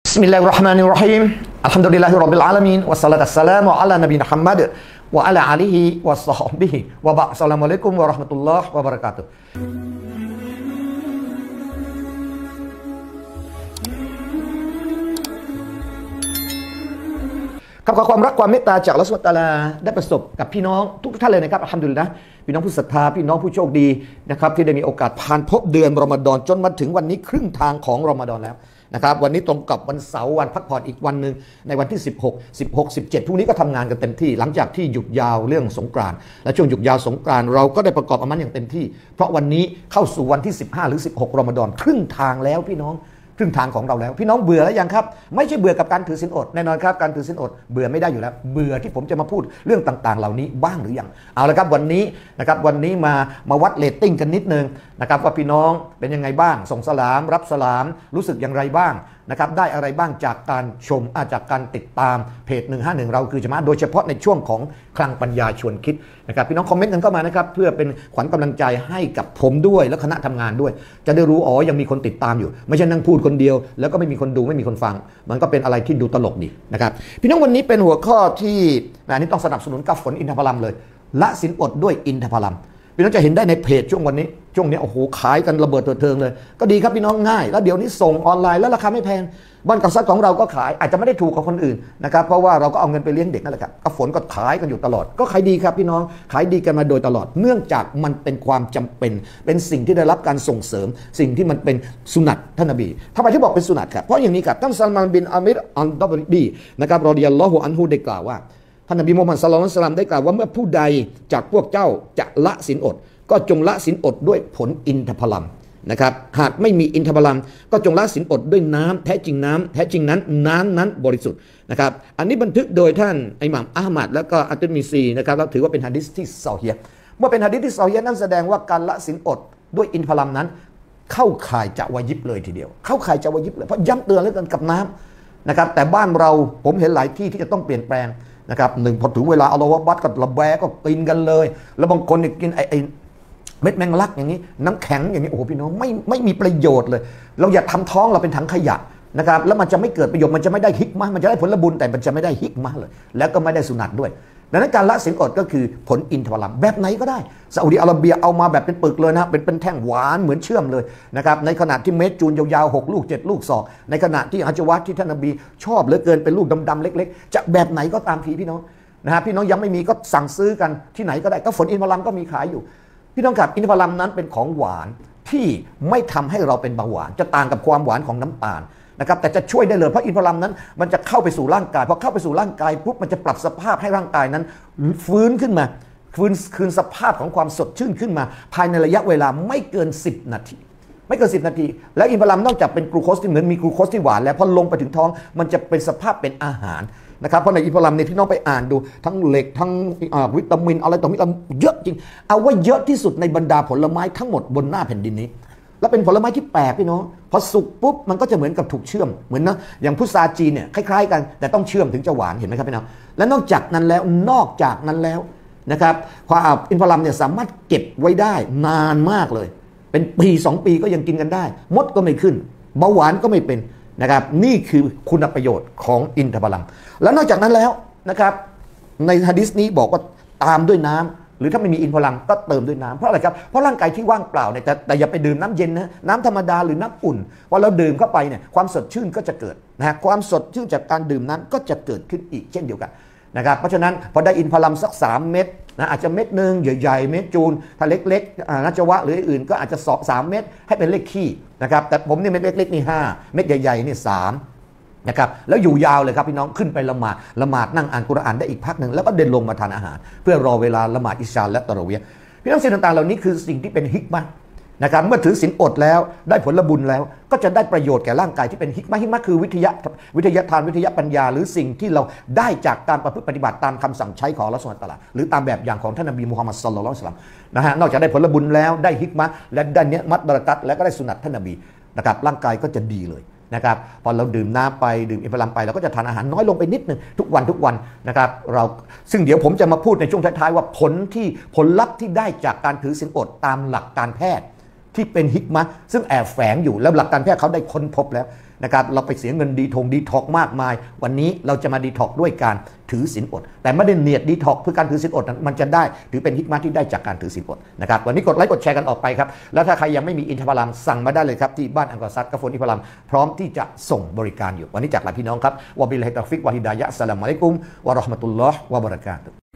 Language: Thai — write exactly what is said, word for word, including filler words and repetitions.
Bismillahirrahmanirrahim. Alhamdulillahirabbil alamin wassalatu wassalamu ala nabiyina Muhammad wa ala alihi washabbihi wa ba'd. Assalamualaikum warahmatullahi wabarakatuh. ครับขอความรักความเมตตาจากอัลเลาะห์ซุบฮานะฮูวะตะอาลาได้ประสบกับพี่น้องทุกท่านเลยนะครับอัลฮัมดุลิลละห์พี่น้องผู้ศรัทธาพี่น้องผู้โชคดีนะครับที่ได้มีโอกาสผ่านพบเดือนรอมฎอนจนมาถึงวันนี้ครึ่งทางของรอมฎอนแล้วนะครับวันนี้ตรงกับวันเสาร์วันพักผ่อนอีกวันหนึ่งในวันที่สิบหก สิบหก สิบเจ็ดพรุ่งนี้ก็ทำงานกันเต็มที่หลังจากที่หยุดยาวเรื่องสงกรานต์และช่วงหยุดยาวสงกรานต์เราก็ได้ประกอบอามัลอย่างเต็มที่เพราะวันนี้เข้าสู่วันที่สิบห้าหรือสิบหกรอมฎอนครึ่งทางแล้วพี่น้องครึ่งทางของเราแล้วพี่น้องเบื่อแล้วยังครับไม่ใช่เบื่อกับการถือศีลอดแน่นอนครับการถือศีลอดเบื่อไม่ได้อยู่แล้วเบื่อที่ผมจะมาพูดเรื่องต่างๆเหล่านี้บ้างหรือยังเอาละครับวันนี้นะครับวันนี้มามาวัดเรตติ้งกันนิดนึงนะครับว่าพี่น้องเป็นยังไงบ้างส่งสลามรับสลามรู้สึกอย่างไรบ้างนะครับได้อะไรบ้างจากการชมจากการติดตามเพจหนึ่งห้าหนึ่งเราคือจะมาโดยเฉพาะในช่วงของคลังปัญญาชวนคิดนะครับพี่น้องคอมเมนต์กันเข้ามานะครับเพื่อเป็นขวัญกำลังใจให้กับผมด้วยและคณะทำงานด้วยจะได้รู้อ๋อยังมีคนติดตามอยู่ไม่ใช่นั่งพูดคนเดียวแล้วก็ไม่มีคนดูไม่มีคนฟังมันก็เป็นอะไรที่ดูตลกดีนะครับพี่น้องวันนี้เป็นหัวข้อที่อันนี้ต้องสนับสนุนกับฝนอินทผลัมเลยละศีลอดด้วยอินทผลัมพี่น้องจะเห็นได้ในเพจช่วงวันนี้ช่วงนี้โอ้โหขายกันระเบิดเถิงเลยก็ดีครับพี่น้องง่ายแล้วเดี๋ยวนี้ส่งออนไลน์แล้วราคาไม่แพงบ้านกับซัดของเราก็ขายอาจจะไม่ได้ถูกกว่าคนอื่นนะครับเพราะว่าเราก็เอาเงินไปเลี้ยงเด็กนั่นแหละครับก็ฝนก็ขายกันอยู่ตลอดก็ขายดีครับพี่น้องขายดีกันมาโดยตลอดเนื่องจากมันเป็นความจำเป็นเป็นสิ่งที่ได้รับการส่งเสริมสิ่งที่มันเป็นสุนัตท่านนบีทำไมที่บอกเป็นสุนัตครับเพราะอย่างนี้ครับท่านซัลมานบินอามิรอัลดอบรีนะครับรอฎิยัลลอฮุอันฮุได้กล่าวว่าท่านนบีมุฮัมมัดศ็อลลัลลอฮุอะลัยฮิวะซัลลัมได้กล่าวว่าเมื่อผู้ใดจากพวกเจ้าจะละศีลอดก็จงละศีลอดด้วยผลอินทผลัมนะครับหากไม่มีอินทผลัมก็จงละศีลอดด้วยน้ำแท้จริงน้ำแท้จริงนั้นน้ำนั้นบริสุทธิ์นะครับอันนี้บันทึกโดยท่านอิหม่ามอะห์มัดและก็อัตติรมิซีนะครับเราถือว่าเป็นหะดีษที่ซอฮีฮ์เมื่อเป็นหะดีษที่ซอฮีฮ์นั้นแสดงว่าการละศีลอดด้วยอินทผลัมนั้นเข้าข่ายจะวาญิบเลยทีเดียวเข้าข่ายจะวาญิบเลยเพราะย้ำเตือนแล้วกันกับน้ำนะครับแต่บ้านเราผมเห็นหลายที่ที่จะต้องเปลี่ยนแปลงนะครับหนึ่งพอถึงเวลาอัลลอฮฺวัดกับระแวก็กินกันเลยแล้วบางคนกินไอไอเม็ดแมงลักอย่างนี้น้ำแข็งอย่างนี้โอ้โหพี่น้องไม่ไม่มีประโยชน์เลยเราอย่าทำท้องเราเป็นถังขยะนะครับแล้วมันจะไม่เกิดประโยชน์มันจะไม่ได้ฮิกมะมันจะได้ผลบุญแต่มันจะไม่ได้ฮิกมะเลยแล้วก็ไม่ได้สุนัตด้วยดังนั้นการละศีลอดก็คือผลอินทผลัมแบบไหนก็ได้ซาอุดิอาระเบียเอามาแบบเป็นปึกเลยนะเป็นเป็นแท่งหวานเหมือนเชื่อมเลยนะครับในขณะที่เม็ดจูนยาวๆหกลูกเจ็ดลูกศอกในขณะที่ฮัจวัตที่ท่านนบีชอบเหลือเกินเป็นลูกดำๆเล็กๆจะแบบไหนก็ตามทีพี่น้องนะฮะพี่น้องยังไม่มีก็สั่งซื้อกันที่ไหนก็ได้ก็ฝนอินทผลัมก็มีขายอยู่พี่น้องครับอินทผลัมนั้นเป็นของหวานที่ไม่ทำให้เราเป็นเบาหวานจะต่างกับความหวานของน้ำตาลนะครับแต่จะช่วยได้เลยเพราะอินทผลัมนั้นมันจะเข้าไปสู่ร่างกายพอเข้าไปสู่ร่างกายปุ๊บมันจะปรับสภาพให้ร่างกายนั้นฟื้นขึ้นมาฟื้นคืนสภาพของความสดชื่นขึ้นมาภายในระยะเวลาไม่เกินสิบนาทีไม่เกินสิบนาทีแล้วอินทผลัมนอกจากเป็นกลูโคสที่เหมือนมีกลูโคสที่หวานแล้วพอลงไปถึงท้องมันจะเป็นสภาพเป็นอาหารนะครับเพราะในอินทผลัมเนี่ยพี่น้องไปอ่านดูทั้งเหล็กทั้งวิตามินอะไรต่อมิตามินเยอะจริงเอาว่าเยอะที่สุดในบรรดาผลไม้ทั้งหมดบนหน้าแผ่นดินนี้และเป็นผลไม้ที่แปลกพี่น้องพอสุกปุ๊บมันก็จะเหมือนกับถูกเชื่อมเหมือนนะอย่างพุทราจีนเนี่ยคล้ายๆกันแต่ต้องเชื่อมถึงจะหวานเห็นไหมครับพี่น้องและนอกจากนั้นแล้วนอกจากนั้นแล้วนะครับความอินทผลัมเนี่ยสามารถเก็บไว้ได้นานมากเลยเป็นปีสองปีก็ยังกินกันได้มดก็ไม่ขึ้นเบาหวานก็ไม่เป็นนะครับนี่คือคุณประโยชน์ของอินทผลัมแล้วนอกจากนั้นแล้วนะครับในหะดีษนี้บอกว่าตามด้วยน้ำหรือถ้าไม่มีอินทผลัมก็เติมด้วยน้ำเพราะอะไรครับเพราะร่างกายที่ว่างเปล่าเนี่ยแต่แต่อย่าไปดื่มน้ำเย็นนะน้ำธรรมดาหรือน้ำอุ่นพอเราดื่มเข้าไปเนี่ยความสดชื่นก็จะเกิดนะฮะความสดชื่นจากการดื่มนั้นก็จะเกิดขึ้นอีกเช่นเดียวกันนะครับเพราะฉะนั้นพอได้อินทผลัมสักสามเม็ดนะอาจจะเม็ดหนึ่งใหญ่ๆเม็ดจูนถ้าเล็กๆนัจวะหรืออื่นก็อาจจะสองสามเม็ดให้เป็นเลขขี้นะครับแต่ผมนี่เม็ดเล็กๆนี่ห้าเม็ดใหญ่ๆนี่สามนะครับแล้วอยู่ยาวเลยครับพี่น้องขึ้นไปละหมาดละหมาดนั่งอ่านกุรอานได้อีกพักหนึ่งแล้วก็เดินลงมาทานอาหารเพื่อรอเวลาละหมาดอิชาและตะเราะวีห์พี่น้องสิ่งต่างๆเหล่านี้คือสิ่งที่เป็นฮิกมะห์นะครับเมื่อถือศีลอดแล้วได้ผลบุญแล้วก็จะได้ประโยชน์แก่ร่างกายที่เป็นฮิกมะห์ฮิกมะห์คือวิทยาวิทยาทานวิทยาปัญญาหรือสิ่งที่เราได้จากการประพฤติปฏิบัติตามคำสั่งใช้ของอัลเลาะห์ซุบฮานะฮูวะตะอาลาหรือตามแบบอย่างของท่านนบีมุฮัมมัดศ็อลลัลลอฮุอะลัยฮิวะซัลลัมนะฮะนอกจากได้ผลบุญแล้วได้ฮิกมะห์และได้เนียมัตบะเราะกัตและก็ได้สุนัตท่านนบีนะครับร่างกายก็จะดีเลยนะครับพอเราดื่มน้ำไปดื่มอินทผลัมไปเราก็จะทานอาหารน้อยลงไปนิดนึงทุกวันทุกวันนะครับเราซึ่งเดี๋ยวผมจะมาพูดในช่วงท้ายๆว่าผลที่ผลลัพธ์ที่ได้จากการถือศีลอดตามหลักการแพทย์ที่เป็นฮิกมะห์ซึ่งแอบแฝงอยู่แล้วหลักการแพทย์เขาได้ค้นพบแล้วนะครับเราไปเสียเงินดีทงดีท็อกมากมายวันนี้เราจะมาดีท็อกด้วยการถือศีลอดแต่ไม่ได้เนียดดีท็อกเพื่อการถือศีลอดมันจะได้ถือเป็นฮิกมาที่ได้จากการถือศีลอดนะครับวันนี้กดไลค์กดแชร์กันออกไปครับแล้วถ้าใครยังไม่มีอินทผลัมสั่งมาได้เลยครับที่บ้านอังกอร์ซัดกาแฟอินทผลัมพร้อมที่จะส่งบริการอยู่วันนี้จากลาพี่น้องครับวะบิลลาฮิตตอฟิกวะฮิดายะฮ์อัสสลามุอะลัยกุมวะเราะห์มะตุลลอฮ์วะบะเราะกาตุฮ์